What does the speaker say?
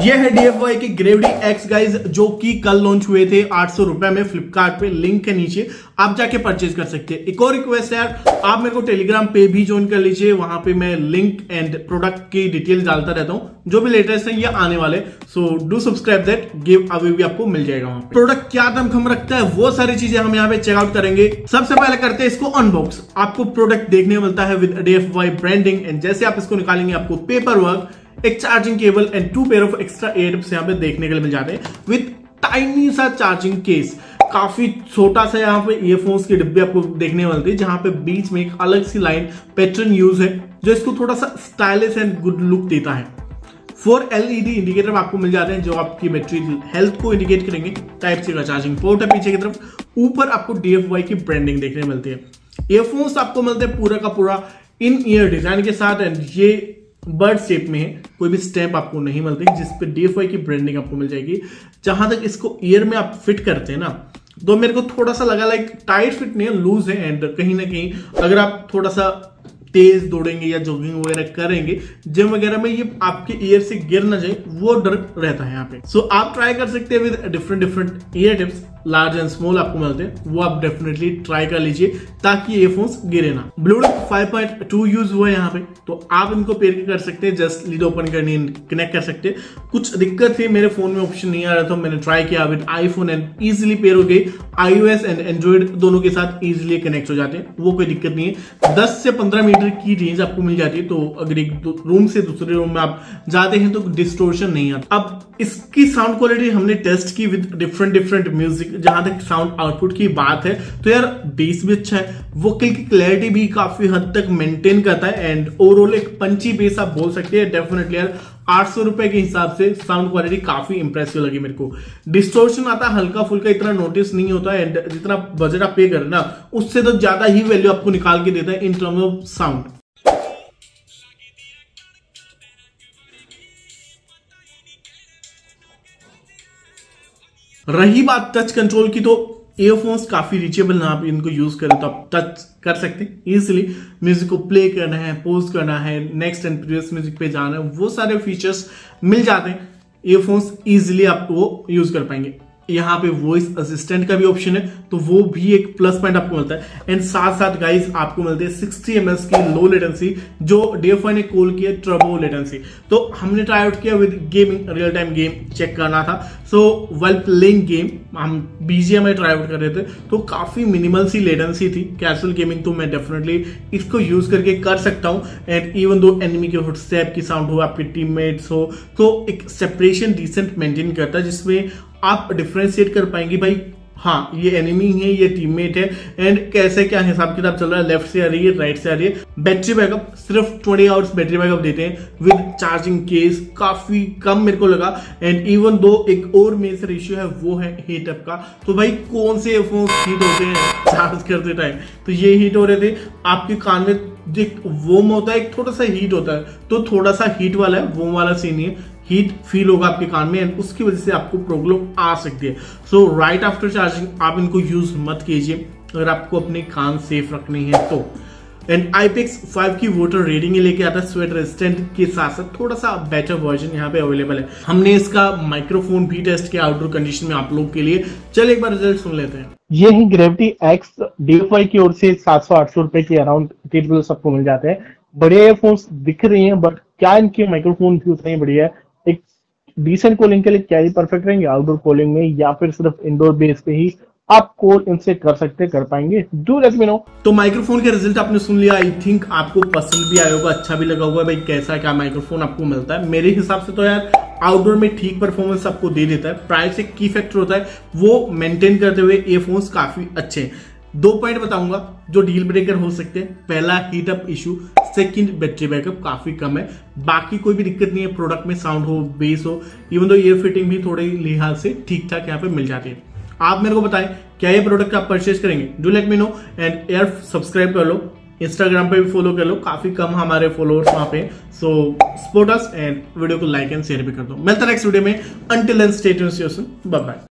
ये है DFY के ग्रेविटी X गाइज, जो कि कल लॉन्च हुए थे 800 रुपए में फ्लिपकार्ट पे। लिंक के नीचे आप जाके परचेज कर सकते हैं। एक और रिक्वेस्ट है यार, आप मेरे को टेलीग्राम पे भी ज्वाइन कर लीजिए, वहां पे मैं लिंक एंड प्रोडक्ट की डिटेल डालता रहता हूँ। जो भी लेटेस्ट है ये आने वाले, so do subscribe that, give away भी आपको मिल जाएगा वहां पे। प्रोडक्ट क्या दमखम रखता है वो सारी चीजें हम यहाँ पे चेकआउट करेंगे। सबसे पहले करते हैं इसको अनबॉक्स। आपको प्रोडक्ट देखने मिलता है विद DFY ब्रांडिंग, एंड जैसे आप इसको निकालेंगे आपको पेपर वर्क, एक charging cable and 2 pair of extra ear tips यहाँ पे देखने के लिए मिल जाते हैं विद टाइनी सा चार्जिंग केस। काफी छोटा सा यहाँ पे ईयरफोन्स के डिब्बे आपको देखने मिलते हैं, जहां पे बीच में एक अलग सी लाइन पैटर्न यूज है जो इसको थोड़ा सा स्टाइलिश एंड गुड लुक देता है। 4 LED इंडिकेटर आपको मिल जाते हैं जो आपकी बैटरी हेल्थ को इंडिकेट करेंगे। टाइप सी का चार्जिंग पोर्ट है पीछे की तरफ। ऊपर आपको DFY की ब्रांडिंग देखने मिलती है। ईयरफोन्स आपको मिलते हैं पूरा का पूरा इन ईयर डिजाइन के साथ, एंड ये बर्ड शेप में है। कोई भी स्टैंप आपको नहीं मिलती जिसपे DFY की ब्रांडिंग आपको मिल जाएगी। जहां तक इसको ईयर में आप फिट करते हैं ना, तो मेरे को थोड़ा सा लगा लाइक टाइट फिट नहीं है, लूज है। एंड कहीं ना कहीं अगर आप थोड़ा सा तेज दौड़ेंगे या जॉगिंग वगैरह करेंगे जिम वगैरह में, ये आपके ईयर से गिर ना जाए वो डर रहता है यहाँ पे। सो आप ट्राई कर सकते हैं with different ear tips. Large and small आपको मिलते हैं, वो आप डेफिनेटली ट्राई कर लीजिए ताकि ईयरफोन्स गिरे ना। ब्लूटूथ 5.2 यूज हुआ है यहाँ पे, तो आप इनको पेयर कर सकते हैं। जस्ट लीड ओपन करनी, कनेक्ट कर सकते हैं। कुछ दिक्कत थी, मेरे फोन में ऑप्शन नहीं आ रहा था, मैंने ट्राई किया with iPhone and easily pair हो गई। iOS एंड एंड्रॉइड दोनों के साथ इजिली कनेक्ट हो जाते हैं, वो कोई दिक्कत नहीं है। 10 से 15 मीटर की रेंज आपको मिल जाती है, तो अगर एक रूम से दूसरे रूम में आप जाते हैं तो डिस्टोर्शन नहीं आता। अब इसकी साउंड क्वालिटी हमने टेस्ट की विद डिफरेंट म्यूजिक। जहां तक साउंड आउटपुट की बात है तो यार बेस भी अच्छा है, वोकल की क्लैरिटी भी काफी हद तक मेंटेन करता है, एंड ओवरऑल एक पंची बेस आप बोल सकते हैं। डेफिनेटली यार 800 रुपए के हिसाब से साउंड क्वालिटी काफी इंप्रेसिव लगी मेरे को। डिस्टोर्शन आता है हल्का फुल्का, इतना नोटिस नहीं होता है, एंड जितना बजट आप पे कर ना उससे तो ज्यादा ही वैल्यू आपको निकाल के देता है इन टर्म्स ऑफ साउंड। रही बात टच कंट्रोल की, तो ईयरफोन्स काफी रीचेबल ना, आप इनको यूज करें तो आप टच कर सकते हैं इजीली। म्यूजिक को प्ले करना है, पोज करना है, नेक्स्ट एंड प्रीवियस म्यूजिक पे जाना है, वो सारे फीचर्स मिल जाते हैं। ईयरफोन्स इजीली आप वो यूज कर पाएंगे। यहाँ पे वॉइस असिस्टेंट का भी ऑप्शन है, तो वो भी एक प्लस पॉइंट आपको मिलता है। एंड साथ साथ गाइज आपको मिलते हैं 60 ms की लो लेटेंसी, जो DFY ने कॉल किया ट्रबो लेटेंसी। तो हमने ट्राई आउट किया with gaming, real time game check करना था। सो व्हाइल प्लेइंग गेम हम BGMI ट्राई आउट कर रहे थे, तो काफी मिनिमल सी लेटेंसी थी। कैजुअल गेमिंग तो मैं डेफिनेटली इसको यूज करके कर सकता हूँ। एंड इवन दो एनिमी के फुटस्टेप की साउंड हो, आपके टीममेट्स हो, तो एक सेपरेशन डिसेंट मेंटेन करता है, जिसमें आप डिफरेंशिएट कर पाएंगे भाई हाँ ये एनिमी है, ये टीममेट है, एंड कैसे क्या हिसाब किताब चल रहा है, लेफ्ट से आ रही है, राइट से आ रही है। बैटरी बैकअप सिर्फ 20 आवर्स बैटरी बैकअप देते हैं विद चार्जिंग केस, काफी कम मेरे को लगा। एंड इवन दो एक और मेजर इश्यू है वो है हीट अप का। तो भाई कौन से फोन हीट होते हैं चार्ज करते टाइम, तो ये हीट हो रहे थे। आपके कान में जो वोम होता है, एक थोड़ा सा हीट होता है, तो थोड़ा सा हीट वाला है, वोम वाला सीन नहीं है। हीट फील होगा आपके कान में, एंड उसकी वजह से आपको प्रॉब्लम आ सकती है। सो राइट आफ्टर चार्जिंग आप इनको यूज मत कीजिए अगर आपको अपने कान सेफ रखने हैं तो। एंड IPX5 की वाटर रेटिंग लेके आता है स्वेट रेजिस्टेंट के साथ साथ थोड़ा सा बेटर वर्जन यहाँ पे अवेलेबल है। हमने इसका माइक्रोफोन भी टेस्ट किया आउटडोर कंडीशन में आप लोग के लिए। चलिए एक बार रिजल्ट सुन लेते हैं। ये ही ग्रेविटी X DFY की ओर से 700-800 रुपए के अराउंड टेबल सबको मिल जाते हैं। बड़े ईयरफोन्स दिख रहे हैं, बट क्या इनके माइक्रोफोन भी उतने ही बढ़िया है? एक डिसेंट कॉलिंग के लिए क्या ही परफेक्ट रहेंगे आउटडोर कॉलिंग में, या फिर सिर्फ इंडोर बेस पे ही आप कॉल इनसे कर पाएंगे? Do let me know. तो माइक्रोफोन के रिजल्ट आपने सुन लिया। आई थिंक आपको पसंद भी आया होगा, अच्छा भी लगा होगा भाई कैसा क्या माइक्रोफोन आपको मिलता है। मेरे हिसाब से तो यार आउटडोर में ठीक परफॉर्मेंस आपको दे देता है। प्राइस एक की फैक्टर होता है, वो मेंटेन करते हुए ईयरफोन्स काफी अच्छे हैं। 2 पॉइंट बताऊंगा जो डील ब्रेकर हो सकते हैं। पहला heat up issue, second battery backup काफी कम है। बाकी कोई भी दिक्कत नहीं है, प्रोडक्ट में साउंड हो, बेस हो, इवन दो ईयर फिटिंग भी थोड़े लिहाज से ठीक ठाक यहाँ पे मिल जाती है। आप मेरे को बताएं क्या ये प्रोडक्ट आप परचेज करेंगे? Do let me know. And यार सब्सक्राइब कर लो, इंस्टाग्राम पे भी फॉलो कर लो, काफी कम हमारे फॉलोअर्स वहां पे। So support us and video को लाइक एंड शेयर भी कर दो। मिलता है नेक्स्ट वीडियो में। Until then stay tuned, bye bye.